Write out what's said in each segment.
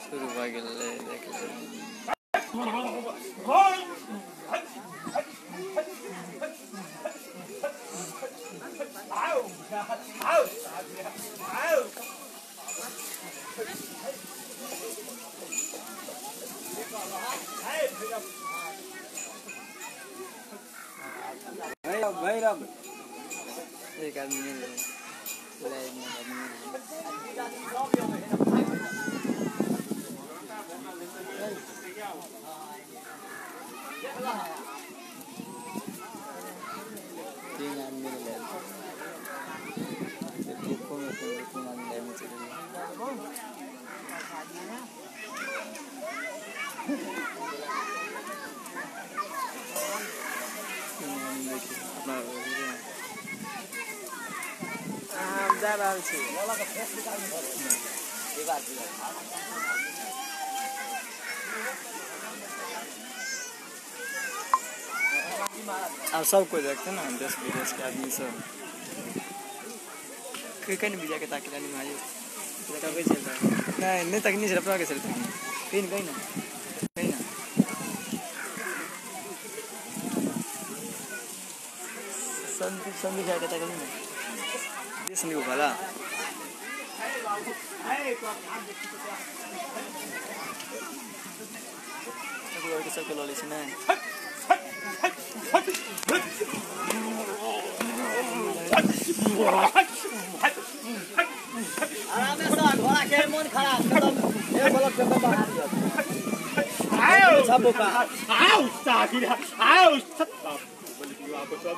शुरू भऽ गेलै देख ले भैरव एक आदमी ले तीन आदमी ले देखो में तीन आदमी ले मुझे जा रहा है अब सब कोई देखते ना देश विदेश के आदमी सब कहीं भी जाके ताकि लानी मारी तभी चलता है नहीं तक नहीं चल अपना के चलते कहीं कहीं ना संदीप जाके ताकि नहीं देश नहीं भला सबके लॉली से ना घोड़ा के मन खराब ये बोलत के बाहर आओ सब का आओ साथी आओ आपको सब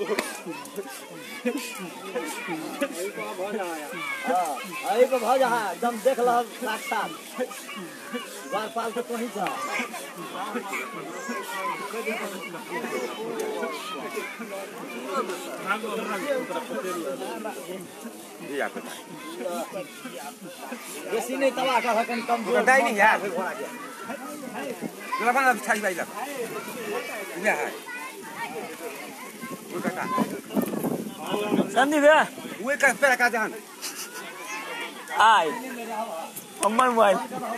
आई को भजा है एकदम देख लो साक्षात बार पाल से कहीं जा ऐसी नहीं तबाह का हकन कम दाई नहीं यार लगा ना छाई भाई लग ये है संदीप वो का पेरा का जान आई अम्मा मोबाइल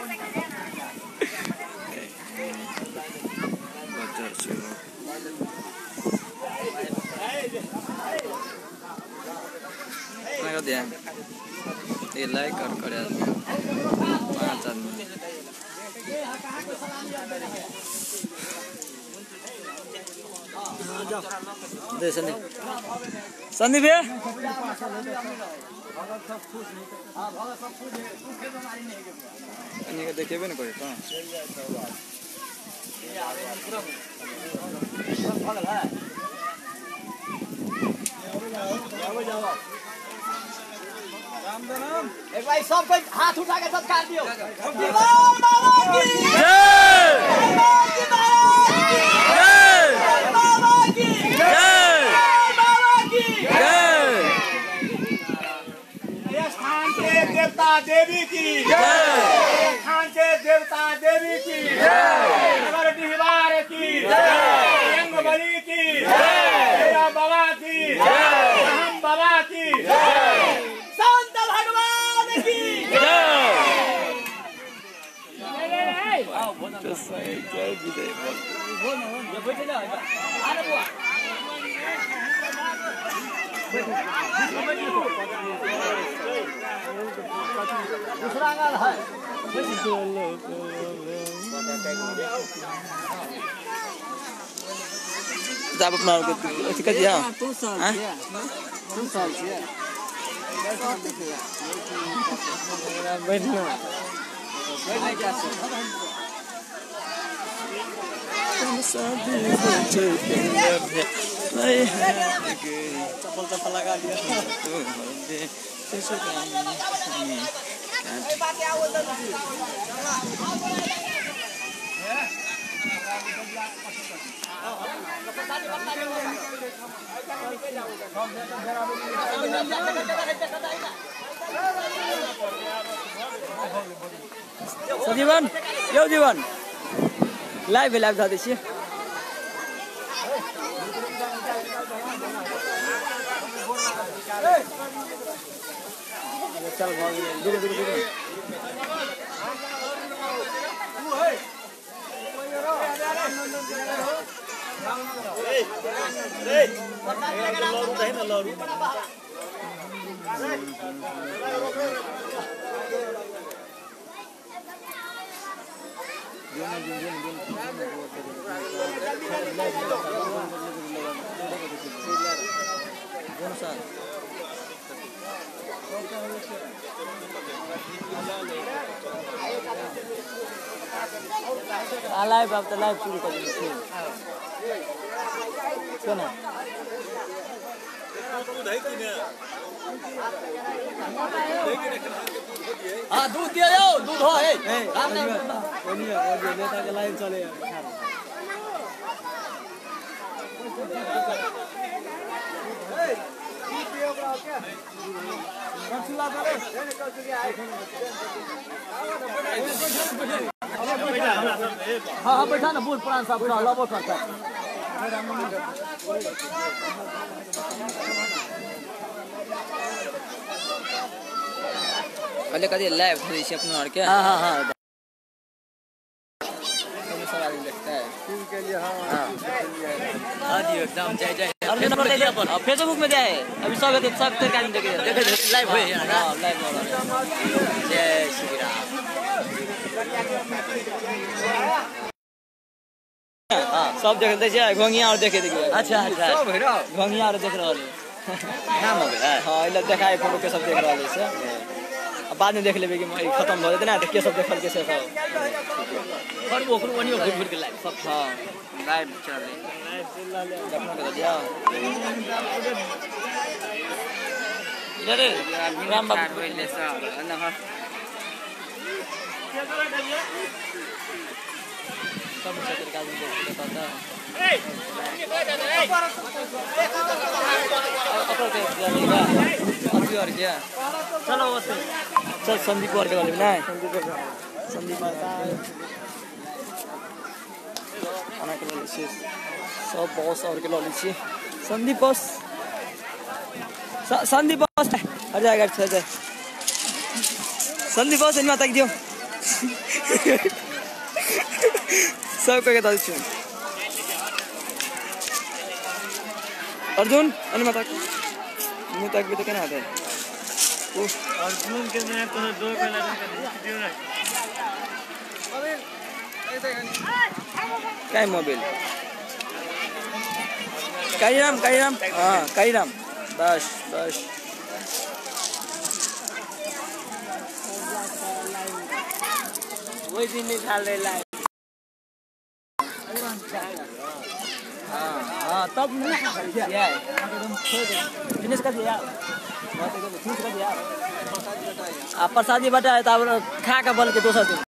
बच्चा चलो मैं दिया ये लाइक और कर यार 5 आदमी दे संदीप भैया देखेबे ना करे एक भाई सब कोई हाथ उठा के सत्कार दियो देवता देवी की जय खान के देवता देवी की जय नगर डिहवार की जय बली की जय बाबा की जय हम बाबा की जय संत भगवान की जय दूसरा अंगल है आप अपना कर दिया तू साल से बैठना क्या चप्पल लगा दिया जीवन यो जीवन लाइव था देखिए चल धीरे धीरे लाइव अब तो लाइव शुरू कर दीजिए ना हाँ दूध दिया जाओ दूध हो है नेता के लाइव चले हाँ हाँ बैठा ना बहुत पुराना साहब लबो करता कल कभी लाइव थोड़ी सी अपना और क्या हाँ हाँ हाँ लगता है के लिए हाँ जी एकदम जय जय फेसबुक में जाए अभी सब सरकारी देखे लाइव हो लाइव जय श्री राम हाँ सब देखे घोंगिया और देखे देखिए अच्छा अच्छा घोंगिया और देख रहा नाम हो गया हाँ देखाए फोटो के सब देख रहा है बाद में देख लेबे कि खत्म हो जाते ना तो के सब देखल के से सब और वो वनियो घुर घुर के लाइव सब हां लाइव चल रही लाइव चल रहा अपना कर दिया इधर राम बाबू बोलले सब ना सब क्षेत्र का देखता था और क्या चलो चल संदीप और के वाले ना संदीप आना के लिए सब बॉस और के लिए संदीप बॉस हट जाएगा अच्छा जाए संदीप बॉस इनमें तक दियो सब को कहता हूँ अर्जुन इनमें तक मुँह तक भी तो क्या आता है अर्जुन के मैं तो दो पहले क्या मोबाइल काईराम हाँ काईराम बस वही दिन निकाल रहे लाइव हाँ तब फिनिश कर दिया प्रसादी बटा है तब खा के बल के दोसर दिन